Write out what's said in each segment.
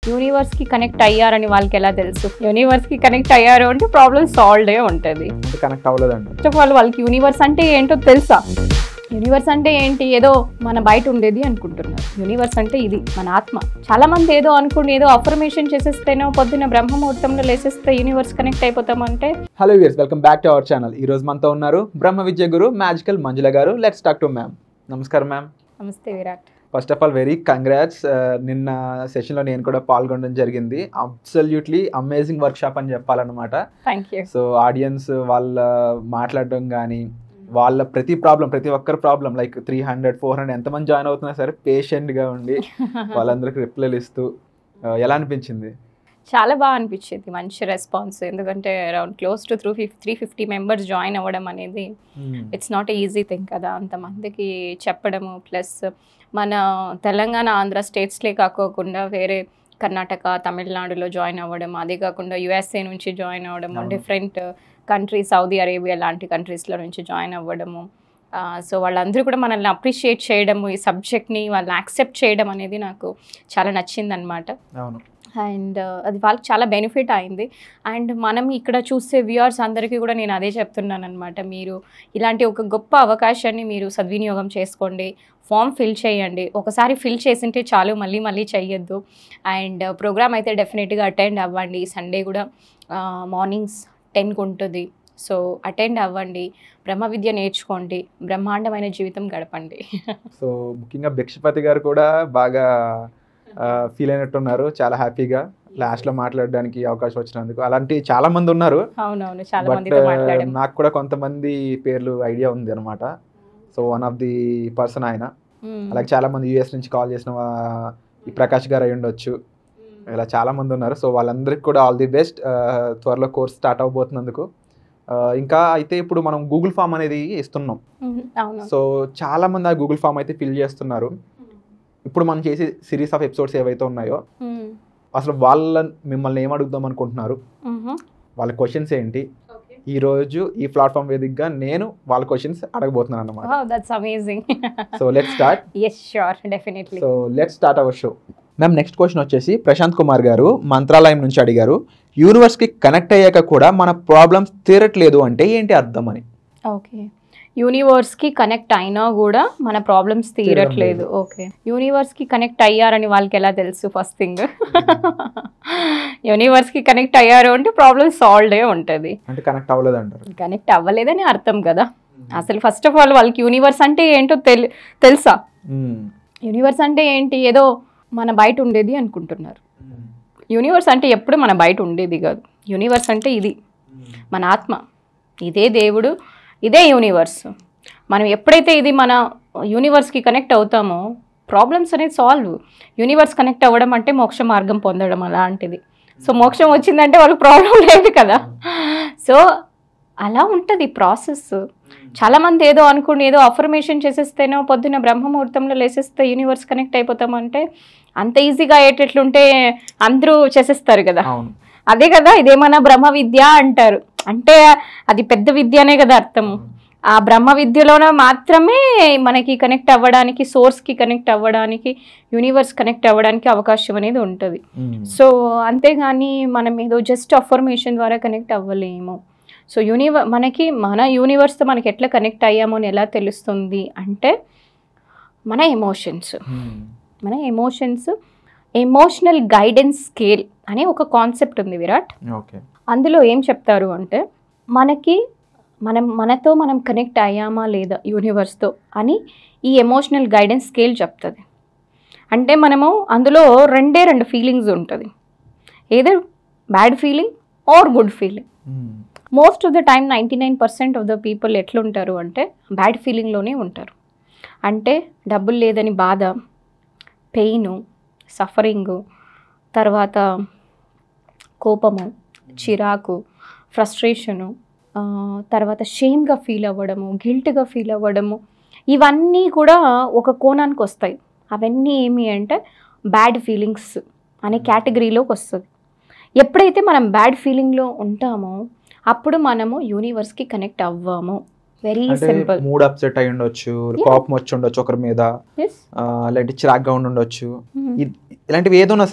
యూనివర్స్కి connect అయ్యారని వాళ్ళకి ఎలా తెలుసు? యూనివర్స్కి కనెక్ట్ అయ్యారు అంటే ప్రాబ్లమ్ సాల్వ్డే ఉంటుంది. కనెక్ట్ అవ్వలేదండి. ఫస్ట్ ఆఫ్ ఆల్ వాళ్ళకి యూనివర్స్ అంటే ఏంటో తెలుసా? యూనివర్స్ అంటే ఏంటి? ఏదో మన బయట ఉండేది అనుకుంటున్నారు. యూనివర్స్ అంటే ఇది మన ఆత్మ. చాలా మంది ఏదో అనుకుని ఏదో అఫర్మేషన్ చేసేస్తేనో పొద్దున్న బ్రహ్మముహూర్తంలో లేసేస్తే యూనివర్స్ కనెక్ట్ అయిపోతామంటే. Hello viewers, welcome back to our channel. ఈ రోజు మనతో ఉన్నారు బ్రహ్మ విద్య గురు మ్యాజికల్ మంజుల గారు. Let's talk to ma'am. నమస్కారం మ్యామ్. నమస్తే Virat. First of all very congrats. నిన్న సెషన్లో నేను కూడా పాల్గొనడం జరిగింది. అబ్సల్యూట్లీ అమేజింగ్ వర్క్ షాప్ అని చెప్పాలన్నమాట. Thank you. సో ఆడియన్స్ వాళ్ళ మాట్లాడడం కానీ వాళ్ళ ప్రతి ఒక్కరి ప్రాబ్లం లైక్ 300-400 ఎంతమంది జాయిన్ అవుతున్నా సరే పేషెంట్గా ఉండి వాళ్ళందరికీ రిప్లైలు ఇస్తూ ఎలా అనిపించింది? చాలా బాగా అనిపించింది. మంచి రెస్పాన్స్. ఎందుకంటే around close to 350 members join అవ్వడం అనేది ఇట్స్ నాట్ ఈజీ థింగ్ కదా. అంతమందికి చెప్పడము, ప్లస్ మన తెలంగాణ ఆంధ్ర స్టేట్స్లే కాకోకుండా వేరే కర్ణాటక, తమిళనాడులో జాయిన్ అవ్వడం, అదే కాకుండా యుఎస్ఏ నుంచి జాయిన్ అవ్వడము, డిఫరెంట్ కంట్రీస్, సౌదీ అరేబియా లాంటి కంట్రీస్లో నుంచి జాయిన్ అవ్వడము. సో వాళ్ళందరూ కూడా మనల్ని అప్రిషియేట్ చేయడము, ఈ సబ్జెక్ట్ని వాళ్ళు యాక్సెప్ట్ చేయడం అనేది నాకు చాలా నచ్చిందనమాట. అవును. అండ్ అది వాళ్ళకి చాలా బెనిఫిట్ అయింది. అండ్ మనం ఇక్కడ చూసే వ్యూవర్స్ అందరికీ కూడా నేను అదే చెప్తున్నాను అనమాట. మీరు ఇలాంటి ఒక గొప్ప అవకాశాన్ని మీరు సద్వినియోగం చేసుకోండి. ఫామ్ ఫిల్ చేయండి. ఒకసారి ఫిల్ చేసింటే చాలు, మళ్ళీ చెయ్యొద్దు. అండ్ ప్రోగ్రామ్ అయితే డెఫినెట్గా అటెండ్ అవ్వండి. సండే కూడా మార్నింగ్స్ 10కి ఉంటుంది. సో అటెండ్ అవ్వండి, బ్రహ్మ విద్య నేర్చుకోండి, బ్రహ్మాండమైన జీవితం గడపండి. సో ముఖ్యంగా భిక్షపతి గారు కూడా బాగా ఫీల్ అయినట్టున్నారు, చాలా హ్యాపీగా లాస్ట్లో మాట్లాడడానికి అవకాశం వచ్చినందుకు. అలాంటి చాలా మంది ఉన్నారు. అవునవును, చాలా మందితో మాట్లాడాను. నాకు కూడా కొంతమంది పేర్లు ఐడియా ఉంది అనమాట. So one of the person ఆయన. అలాగే చాలా మంది యూఎస్ నుంచి కాల్ చేసిన ఈ ప్రకాష్ గారు అయి ఉండొచ్చు. ఇలా చాలా మంది ఉన్నారు. సో వాళ్ళందరికీ కూడా ఆల్ ది బెస్ట్. త్వరలో కోర్స్ స్టార్ట్ అవబోతున్నందుకు. ఇంకా అయితే ఇప్పుడు మనం గూగుల్ ఫామ్ అనేది ఇస్తున్నాం. సో చాలా మంది ఆ గూగుల్ ఫామ్ అయితే ఫిల్ చేస్తున్నారు. ఇప్పుడు మనం చేసే సిరీస్ ఆఫ్ ఎపిసోడ్స్ ఏవైతే ఉన్నాయో అసలు మిమ్మల్ని ఏం అడుగుదాం అనుకుంటున్నారు, వాళ్ళ క్వశ్చన్స్ ఏంటి, ఈ రోజు ఈ ప్లాట్ఫామ్ వేదికగా నేను వాళ్ళ క్వశ్చన్స్ అడగబోతున్నాను అన్నమాట. That's amazing. So let's start. yes sure definitely. So let's start our show. Ma'am, next question వచ్చేసి ప్రశాంత్ కుమార్ గారు మంత్రాలయం నుంచి అడిగారు. యూనివర్స్కి కనెక్ట్ అయ్యాక కూడా మన ప్రాబ్లమ్స్ తీరట్లేదు అంటే ఏంటి అర్థం అని. ఓకే, యూనివర్స్కి కనెక్ట్ అయినా కూడా మన ప్రాబ్లమ్స్ తీరట్లేదు. ఓకే, యూనివర్స్కి కనెక్ట్ అయ్యారని వాళ్ళకి ఎలా తెలుసు? ఫస్ట్ థింగ్ యూనివర్స్కి కనెక్ట్ అయ్యారు అంటే ప్రాబ్లమ్ సాల్వ్డే ఉంటుంది. అంటే కనెక్ట్ అవ్వలేదు అంటారు. కనెక్ట్ అవ్వలేదని అర్థం కదా. అసలు ఫస్ట్ ఆఫ్ ఆల్ వాళ్ళకి యూనివర్స్ అంటే ఏంటో తెలుసా? యూనివర్స్ అంటే ఏంటి? ఏదో మన బయట ఉండేది అనుకుంటున్నారు. యూనివర్స్ అంటే ఎప్పుడు మన బయట ఉండేది కాదు. యూనివర్స్ అంటే ఇది మన ఆత్మ, ఇదే దేవుడు, ఇదే యూనివర్స్. మనం ఎప్పుడైతే ఇది మన యూనివర్స్కి కనెక్ట్ అవుతామో ప్రాబ్లమ్స్ అనేది సాల్వ్. యూనివర్స్ కనెక్ట్ అవ్వడం అంటే మోక్ష మార్గం పొందడం అలాంటిది. సో మోక్షం వచ్చిందంటే వాళ్ళకి ప్రాబ్లం లేదు కదా. సో అలా ఉంటుంది ప్రాసెస్. చాలామంది ఏదో అనుకుని ఏదో అఫర్మేషన్ చేసేస్తేనో పొద్దున్న బ్రహ్మముహూర్తంలో లేసేస్తే యూనివర్స్ కనెక్ట్ అయిపోతామంటే అంత ఈజీగా అయ్యేటట్లుంటే అందరూ చేసేస్తారు కదా. అదే కదా ఇదేమన్నా బ్రహ్మ విద్య అంటారు. అంటే అది పెద్ద విద్యనే కదా అర్థము. ఆ బ్రహ్మ విద్యలోనే మాత్రమే మనకి కనెక్ట్ అవ్వడానికి, సోర్స్కి కనెక్ట్ అవ్వడానికి, యూనివర్స్ కనెక్ట్ అవ్వడానికి అవకాశం అనేది ఉంటుంది. సో అంతేగాని మనం ఏదో జస్ట్ అఫర్మేషన్ ద్వారా కనెక్ట్ అవ్వలేము. సో మన యూనివర్స్తో మనకి ఎట్లా కనెక్ట్ అయ్యామో అని ఎలా తెలుస్తుంది అంటే మన ఎమోషన్స్ ఎమోషనల్ గైడెన్స్ స్కేల్ అనే ఒక కాన్సెప్ట్ ఉంది విరాట్. అందులో ఏం చెప్తారు అంటే మనతో మనం కనెక్ట్ అయ్యామా లేదా యూనివర్స్తో అని ఈ ఎమోషనల్ గైడెన్స్ స్కేల్ చెప్తుంది. అంటే మనము అందులో రెండు ఫీలింగ్స్ ఉంటుంది. Either bad feeling or good feeling. Most of the time 99% of the people ఎట్లుంటారు అంటే బ్యాడ్ ఫీలింగ్లోనే ఉంటారు. అంటే డబ్బులు లేదని బాధ, పెయిన్, సఫరింగు, తర్వాత కోపము, చిరాకు, ఫ్రస్ట్రేషను, తర్వాత షేమ్గా ఫీల్ అవ్వడము, గిల్ట్గా ఫీల్ అవ్వడము, ఇవన్నీ కూడా ఒక కోణానికి వస్తాయి. అవన్నీ ఏమి అంటే బ్యాడ్ ఫీలింగ్స్ అనే కేటగిరీలోకి వస్తుంది. ఎప్పుడైతే మనం బ్యాడ్ ఫీలింగ్లో ఉంటామో అప్పుడు మనము యూనివర్స్కి కనెక్ట్ అవ్వము. Very simple. మూడ్ అప్సెట్ అయి ఉండొచ్చు, కోపం వచ్చి ఉండొచ్చు ఒకరి మీద, లేదంటే చిరాగ్గా ఉండొచ్చు. ఇలాంటివి ఏదున్నా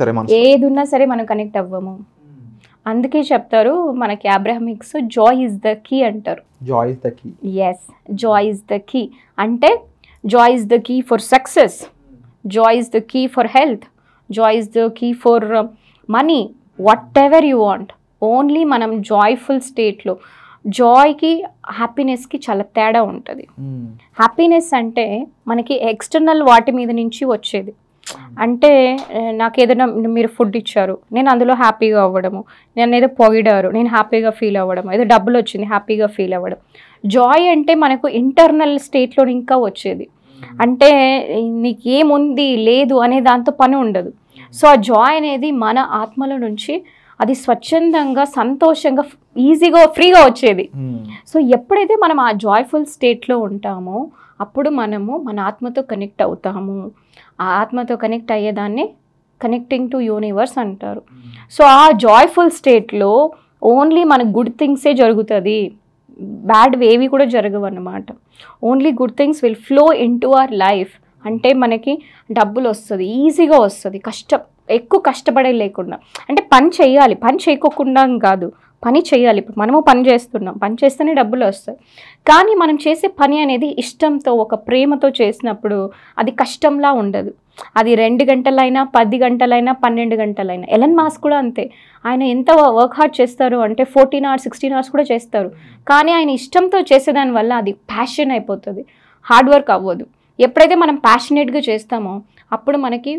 సరే మనం కనెక్ట్ అవ్వము. అందుకే చెప్తారు మనకి Abraham Hicks, joy is the key అంటారు. Joy is the key. Yes, joy is the key అంటే joy is the key for success, joy is the key for health, joy is the key for money, whatever you want. Only మనం joyful స్టేట్లో, జాయ్కి హ్యాపీనెస్కి చాలా తేడా ఉంటుంది. Happiness అంటే మనకి external వాటి మీద నుంచి వచ్చేది. అంటే నాకు ఏదైనా మీరు ఫుడ్ ఇచ్చారు, నేను అందులో హ్యాపీగా అవ్వడము, నేను ఏదో పొగిడారు, నేను హ్యాపీగా ఫీల్ అవ్వడం, ఏదో డబ్బులు వచ్చింది హ్యాపీగా ఫీల్ అవ్వడం. జాయ్ అంటే మనకు ఇంటర్నల్ స్టేట్లో ఇంకా వచ్చేది. అంటే నీకు ఏముంది లేదు అనే దాంతో పని ఉండదు. సో ఆ జాయ్ అనేది మన ఆత్మల నుంచి అది స్వచ్ఛందంగా, సంతోషంగా, ఈజీగా, ఫ్రీగా వచ్చేది. సో ఎప్పుడైతే మనం ఆ జాయ్ఫుల్ స్టేట్లో ఉంటామో అప్పుడు మనము మన ఆత్మతో కనెక్ట్ అవుతాము. ఆ ఆత్మతో కనెక్ట్ అయ్యేదాన్ని కనెక్టింగ్ టు యూనివర్స్ అంటారు. సో ఆ జాయ్ఫుల్ స్టేట్లో ఓన్లీ మన గుడ్ థింగ్సే జరుగుతుంది, బ్యాడ్ ఏవి కూడా జరగవు అన్నమాట. Only good things will flow into our life. అంటే మనకి డబ్బులు వస్తుంది, ఈజీగా వస్తుంది, ఎక్కువ కష్టపడే లేకుండా. అంటే పని చేయాలి, పని చేయకోకుండా కాదు, పని చేయాలి. ఇప్పుడు మనము పని చేస్తున్నాం, పని చేస్తేనే డబ్బులు వస్తాయి. కానీ మనం చేసే పని అనేది ఇష్టంతో, ఒక ప్రేమతో చేసినప్పుడు అది కష్టంలా ఉండదు. అది 2 గంటలైనా, 10 గంటలైనా, 12 గంటలైనా. ఎలన్ మాస్క్ కూడా అంతే. ఆయన ఎంత వర్క్ హార్డ్ చేస్తారు అంటే 14 hours 16 hours కూడా చేస్తారు. కానీ ఆయన ఇష్టంతో చేసేదాని వల్ల అది ప్యాషన్ అయిపోతుంది, హార్డ్ వర్క్ అవ్వదు. ఎప్పుడైతే మనం ప్యాషనేట్గా చేస్తామో అప్పుడు మనకి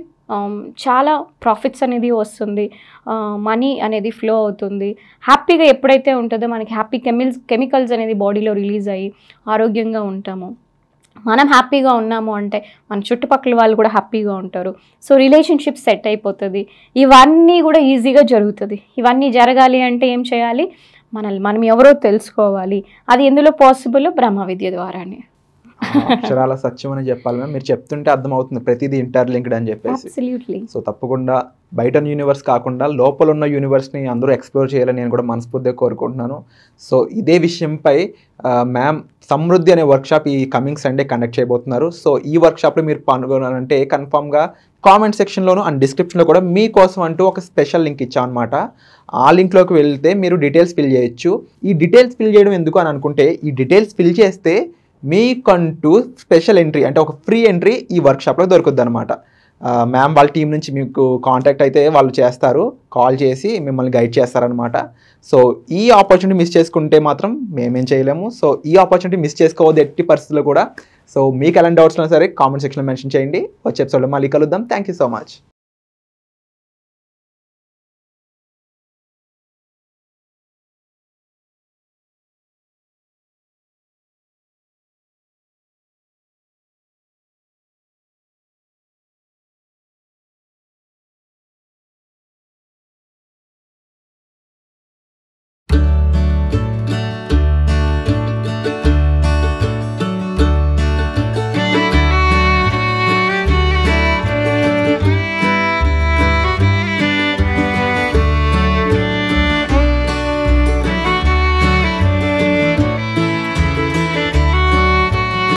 చాలా ప్రాఫిట్స్ అనేది వస్తుంది, మనీ అనేది ఫ్లో అవుతుంది. హ్యాపీగా ఎప్పుడైతే ఉంటుందో మనకి హ్యాపీ కెమికల్స్ అనేది బాడీలో రిలీజ్ అయ్యి ఆరోగ్యంగా ఉంటాము. మనం హ్యాపీగా ఉన్నాము అంటే మన చుట్టుపక్కల వాళ్ళు కూడా హ్యాపీగా ఉంటారు. సో రిలేషన్షిప్ సెట్ అయిపోతుంది. ఇవన్నీ కూడా ఈజీగా జరుగుతుంది. ఇవన్నీ జరగాలి అంటే ఏం చేయాలి? మనం ఎవరో తెలుసుకోవాలి. అది ఎందులో పాసిబుల్? బ్రహ్మ విద్య ద్వారానే. అక్షరాల సత్యం అని చెప్పాలి మ్యామ్. మీరు చెప్తుంటే అర్థమవుతుంది ప్రతిదీ ఇంటర్లింక్డ్ అని చెప్పేసి. సో తప్పకుండా బయట యూనివర్స్ కాకుండా లోపల ఉన్న యూనివర్స్ని అందరూ ఎక్స్ప్లోర్ చేయాలని నేను కూడా మనస్ఫూర్తిగా కోరుకుంటున్నాను. సో ఇదే విషయంపై మ్యామ్ సమృద్ధి అనే వర్క్షాప్ ఈ కమింగ్ సండే కండక్ట్ చేయబోతున్నారు. సో ఈ వర్క్షాప్లో మీరు పాల్గొనాలంటే కన్ఫామ్గా కామెంట్ సెక్షన్లోను అండ్ డిస్క్రిప్షన్లో కూడా మీకోసం అంటూ ఒక స్పెషల్ లింక్ ఇచ్చాం అనమాట. ఆ లింక్లోకి వెళ్తే మీరు డీటెయిల్స్ ఫిల్ చేయొచ్చు. ఈ డీటెయిల్స్ ఫిల్ చేయడం ఎందుకు అని అనుకుంటే, ఈ డీటెయిల్స్ ఫిల్ చేస్తే మీకంటూ స్పెషల్ ఎంట్రీ అంటే ఒక ఫ్రీ ఎంట్రీ ఈ వర్క్షాప్లో దొరుకుద్ది అనమాట. మ్యామ్ వాళ్ళ టీం నుంచి మీకు కాంటాక్ట్ అయితే వాళ్ళు చేస్తారు, కాల్ చేసి మిమ్మల్ని గైడ్ చేస్తారనమాట. సో ఈ ఆపర్చునిటీ మిస్ చేసుకుంటే మాత్రం మేమేం చేయలేము. సో ఈ ఆపర్చునిటీ మిస్ చేసుకోవద్దు ఎట్టి పరిస్థితుల్లో కూడా. సో మీకు ఎలాంటి డౌట్స్ ఉన్నా సరే కామెంట్ సెక్షన్లో మెన్షన్ చేయండి. వచ్చే ఎపిసోడ్లో మళ్ళీ కలుద్దాం. Thank you so much.